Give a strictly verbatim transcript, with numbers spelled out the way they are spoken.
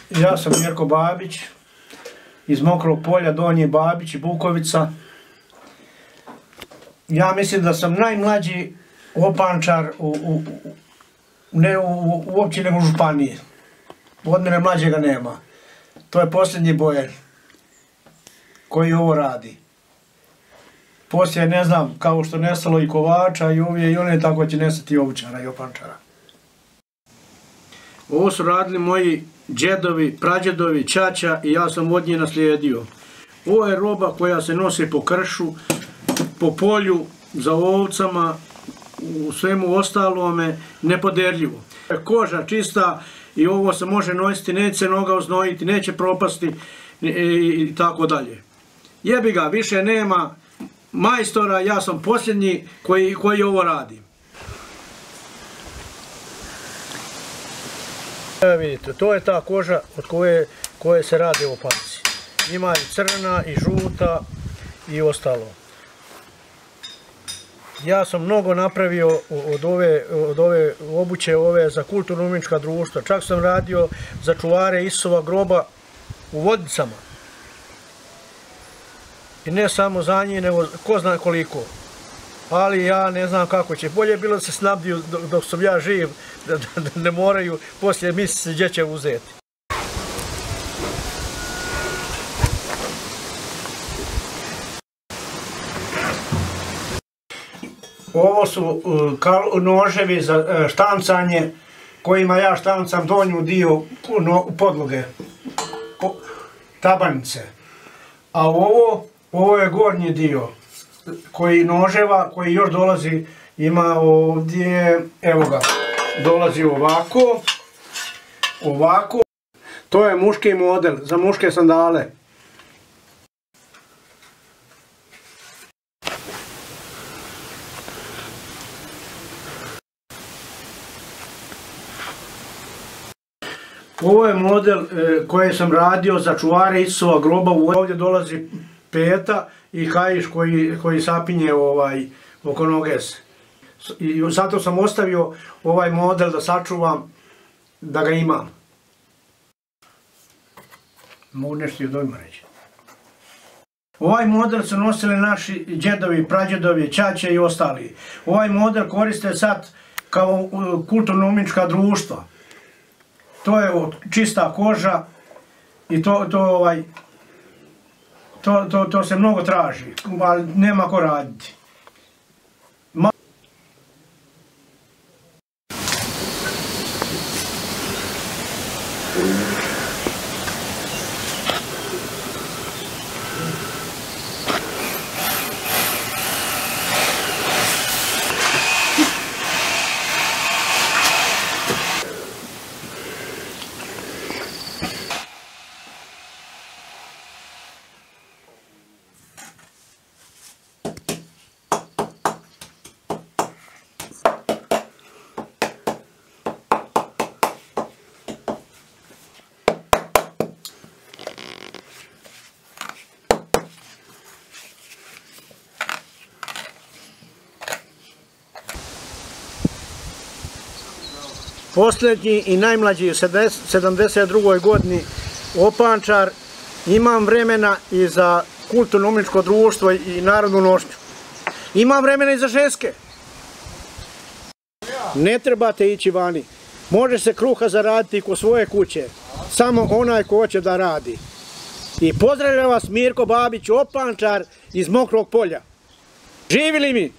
Ja sam Mirko Babić iz Mokrog Polja, Donji Babić i Bukovica. Ja mislim da sam najmlađi opančar u, u, ne u, uopće nego u županiji. Od mene mlađega nema. To je posljednji bojer koji ovo radi. Poslije, ne znam, kao što nestalo i kovača i ovije i one, tako će nestati i ovčara i opančara. Ovo su radili moji džedovi, prađedovi, čača i ja sam od njih naslijedio. Ovo je roba koja se nosi po kršu, po polju, za ovcama, u svemu ostalome, nepoderljivo. Koža čista i ovo se može nositi, neće se noga oznojiti, neće propasti i tako dalje. Jebi ga, više nema majstora, ja sam posljednji koji, koji ovo radi. Evo vidite, to je ta koža od koje, koje se radi opanci. Ima i crna, i žuta, i ostalo. Ja sam mnogo napravio od ove, od ove obuće ove za kulturno-umjetnička društva. Čak sam radio za čuvare Isusova groba u Vodicama. I ne samo za njih, nego ko zna koliko. Ali ja ne znam kako će. Bolje je bilo da se snabdiju dok sam ja živ, da, da, da ne moraju poslije misliti gdje će uzeti. Ovo su uh, noževi za uh, štancanje, kojima ja štancam donju dio no, podloge, po, tabanice. A ovo, ovo je gornji dio koji noževa, koji još dolazi, ima ovdje, evo ga, dolazi ovako, ovako. To je muški model za muške sandale. Ovo je model e, koji sam radio za čuvare Isusova groba. Ovdje dolazi peta i hajiš koji, koji sapinje ovaj, oko noges. I zato sam ostavio ovaj model da sačuvam, da ga imam. Mogu nešto i od ovima reći. Ovaj model su nosili naši džedovi, prađedovi, čače i ostali. Ovaj model koriste sad kao kulturno-umjetnička društva. To je čista koža i to, to, ovaj, to, to, to se mnogo traži, ali nema ko raditi. Ma... Posljednji i najmlađi u sedamdeset drugoj godini opančar, imam vremena i za kulturno-umjetničko društvo i narodnu nošnju. Imam vremena i za ženske. Ne trebate ići vani. Može se kruha zaraditi kod svoje kuće. Samo onaj ko hoće da radi. I pozdravljam vas, Mirko Babić, opančar iz Mokrog Polja. Živili mi!